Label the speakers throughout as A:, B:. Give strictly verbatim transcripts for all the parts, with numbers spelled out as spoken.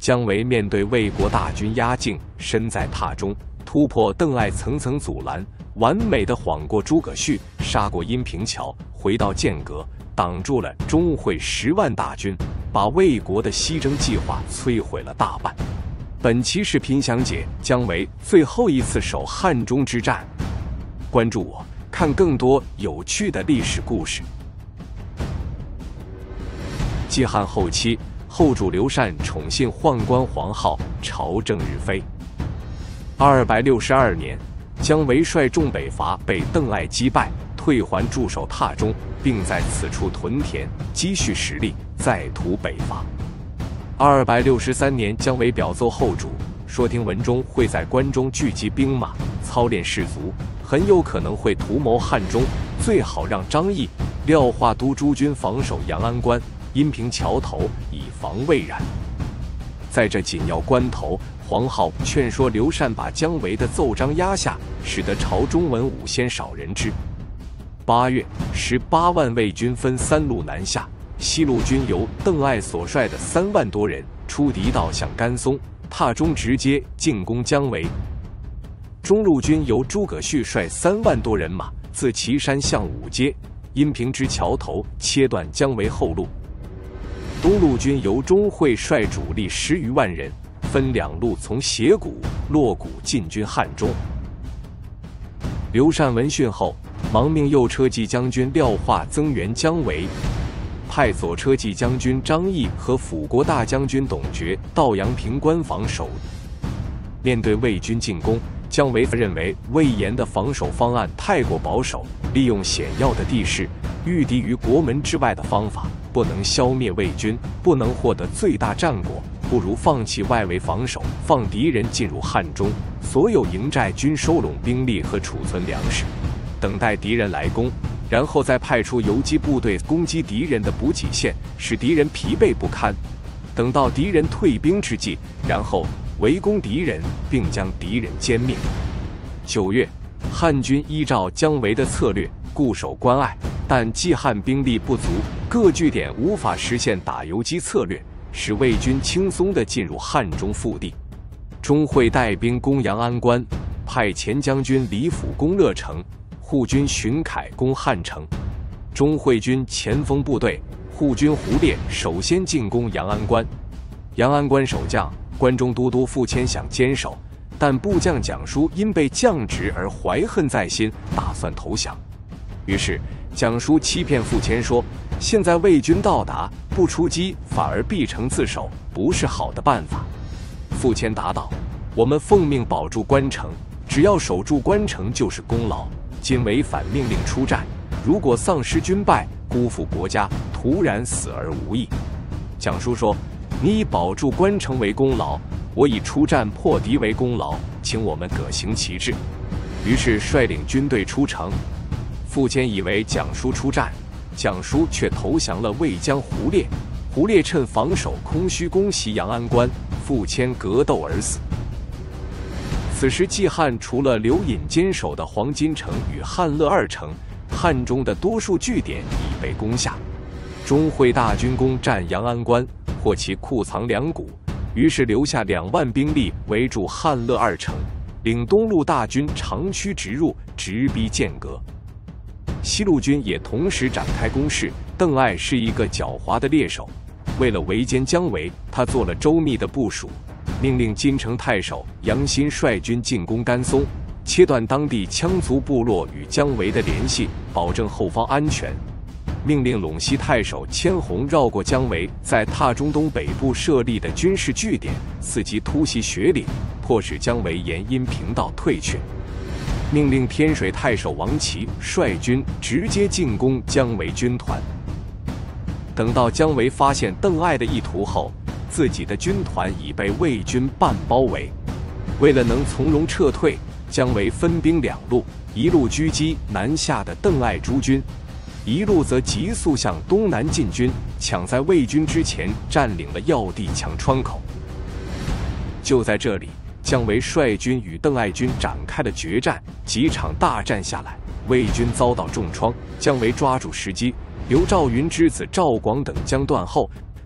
A: 姜维面对魏国大军压境，身在榻中，突破邓艾层层阻拦，完美的晃过诸葛绪，杀过阴平桥，回到剑阁，挡住了钟会十万大军，把魏国的西征计划摧毁了大半。本期视频详解姜维最后一次守汉中之战。关注我，看更多有趣的历史故事。季汉后期，后主刘禅宠信宦官黄皓，朝政日非。二百六十二年，姜维率众北伐，被邓艾击败，退还驻守榻中，并在此处屯田，积蓄实力，再图北伐。二百六十三年，姜维表奏后主，说听闻中会在关中聚集兵马，操练士卒，很有可能会图谋汉中，最好让张翼、廖化都诸军防守阳安关、阴平桥头，以防未然。在这紧要关头，黄皓劝说刘禅把姜维的奏章压下，使得朝中文武先少人知。八月，十八万魏军分三路南下，西路军由邓艾所率的三万多人出狄道向甘松，榻中直接进攻姜维。中路军由诸葛绪率三万多人马自岐山向武街、阴平之桥头切断姜维后路。东路军由钟会率主力十余万人，分两路从斜谷、洛谷进军汉中。刘禅闻讯后，忙命右车骑将军廖化增援姜维，派左车骑将军张翼和辅国大将军董厥到阳平关防守。面对魏军进攻，姜维认为魏延的防守方案太过保守，利用险要的地势，御敌于国门之外的方法不能消灭魏军，不能获得最大战果，不如放弃外围防守，放敌人进入汉中，所有营寨均收拢兵力和储存粮食，等待敌人来攻，然后再派出游击部队攻击敌人的补给线，使敌人疲惫不堪。等到敌人退兵之际，然后围攻敌人，并将敌人歼灭。九月，汉军依照姜维的策略固守关隘，但冀汉兵力不足，各据点无法实现打游击策略，使魏军轻松地进入汉中腹地。钟会带兵攻阳安关，派前将军李辅攻乐城，护军荀凯攻汉城。钟会军前锋部队护军胡烈首先进攻阳安关。阳安关守将关中都督傅谦想坚守，但部将蒋舒因被降职而怀恨在心，打算投降。于是蒋舒欺骗傅谦说，现在魏军到达，不出击反而必成自守，不是好的办法。傅谦答道，我们奉命保住关城，只要守住关城就是功劳，今违反命令出战，如果丧失军败，辜负国家，徒然死而无益。蒋舒说，你以保住关城为功劳，我以出战破敌为功劳，请我们各行其志。于是率领军队出城。傅谦以为蒋舒出战，蒋舒却投降了魏将胡烈。胡烈趁防守空虚攻袭阳安关，傅谦格斗而死。此时冀汉除了刘隐坚守的黄金城与汉乐二城，汉中的多数据点已被攻下。钟会大军攻占阳安关，获其库藏粮谷，于是留下两万兵力围住汉乐二城，领东路大军长驱直入，直逼剑阁。西路军也同时展开攻势。邓艾是一个狡猾的猎手，为了围歼姜维，他做了周密的部署，命令金城太守杨新率军进攻甘松，切断当地羌族部落与姜维的联系，保证后方安全。命令陇西太守千弘绕过姜维在榻中东北部设立的军事据点，伺机突袭雪岭，迫使姜维沿阴平道退却。命令天水太守王齐率军直接进攻姜维军团。等到姜维发现邓艾的意图后，自己的军团已被魏军半包围。为了能从容撤退，姜维分兵两路，一路狙击南下的邓艾诸军，一路则急速向东南进军，抢在魏军之前占领了要地强川口。就在这里，姜维率军与邓艾军展开了决战，几场大战下来，魏军遭到重创。姜维抓住时机，刘赵云之子赵广等将断后，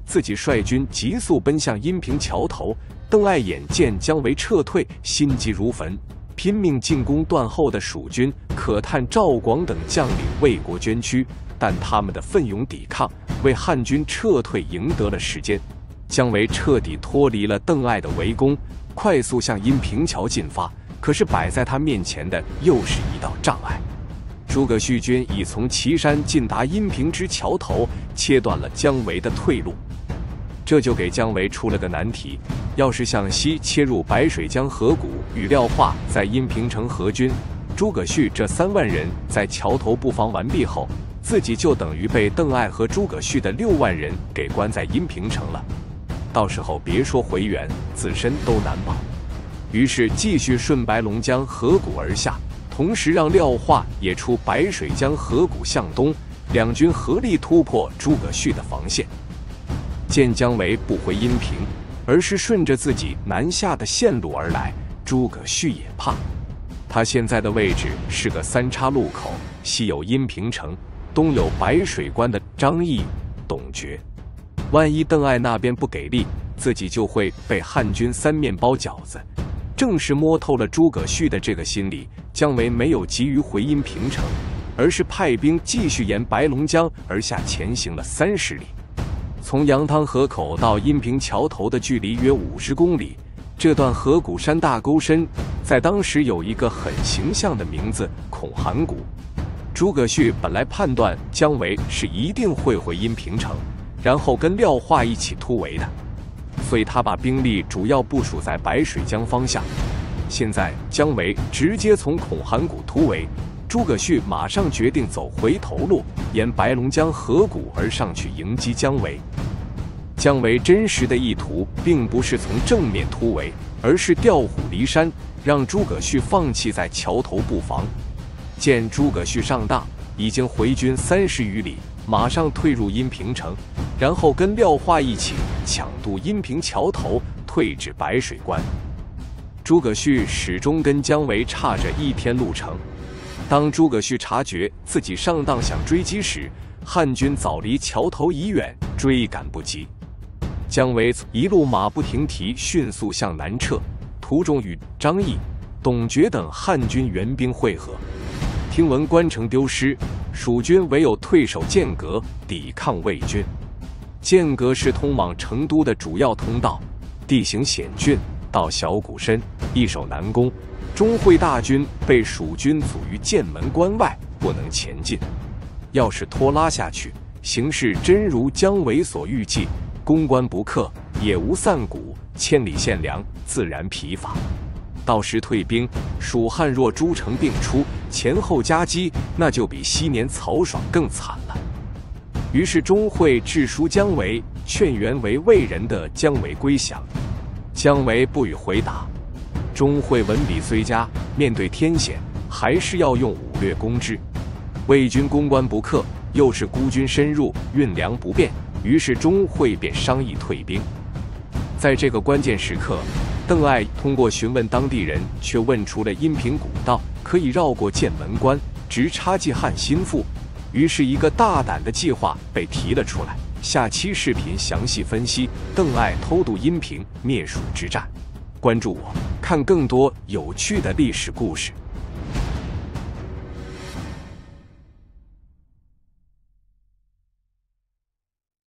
A: 自己率军急速奔向阴平桥头。邓艾眼见姜维撤退，心急如焚，拼命进攻断后的蜀军。可叹赵广等将领为国捐躯，但他们的奋勇抵抗，为汉军撤退赢得了时间。姜维彻底脱离了邓艾的围攻，快速向阴平桥进发。可是摆在他面前的又是一道障碍。诸葛绪军已从岐山进达阴平之桥头，切断了姜维的退路。这就给姜维出了个难题：要是向西切入白水江河谷，与廖化在阴平城合军，诸葛绪这三万人在桥头布防完毕后，自己就等于被邓艾和诸葛绪的六万人给关在阴平城了。到时候别说回援，自身都难保。于是继续顺白龙江河谷而下，同时让廖化也出白水江河谷向东，两军合力突破诸葛绪的防线。见姜维不回阴平，而是顺着自己南下的线路而来，诸葛绪也怕。他现在的位置是个三岔路口，西有阴平城，东有白水关的张翼、董厥。万一邓艾那边不给力，自己就会被汉军三面包饺子。正是摸透了诸葛绪的这个心理，姜维没有急于回阴平城，而是派兵继续沿白龙江而下前行了三十里。从羊汤河口到阴平桥头的距离约五十公里，这段河谷山大沟深，在当时有一个很形象的名字——孔寒谷。诸葛绪本来判断姜维是一定会回阴平城，然后跟廖化一起突围的，所以他把兵力主要部署在白水江方向。现在姜维直接从孔寒谷突围，诸葛绪马上决定走回头路，沿白龙江河谷而上去迎击姜维。姜维真实的意图并不是从正面突围，而是调虎离山，让诸葛绪放弃在桥头布防。见诸葛绪上当，已经回军三十余里，马上退入阴平城，然后跟廖化一起抢渡阴平桥头，退至白水关。诸葛绪始终跟姜维差着一天路程。当诸葛绪察觉自己上当想追击时，汉军早离桥头已远，追赶不及。姜维一路马不停蹄，迅速向南撤，途中与张翼、董厥等汉军援兵会合。听闻关城丢失，蜀军唯有退守剑阁，抵抗魏军。剑阁是通往成都的主要通道，地形险峻，到小谷深，易守难攻。钟会大军被蜀军阻于剑门关外，不能前进。要是拖拉下去，形势真如姜维所预计，攻关不克，也无散谷，千里献粮，自然疲乏。到时退兵，蜀汉若诸城并出，前后夹击，那就比昔年曹爽更惨了。于是钟会致书姜维，劝原为魏人的姜维归降。姜维不予回答。钟会文笔虽佳，面对天险，还是要用武略攻之。魏军攻关不克，又是孤军深入，运粮不便，于是钟会便商议退兵。在这个关键时刻，邓艾通过询问当地人，却问出了阴平古道可以绕过剑门关，直插进汉心腹。于是，一个大胆的计划被提了出来。下期视频详细分析邓艾偷渡阴平灭蜀之战。关注我，看更多有趣的历史故事。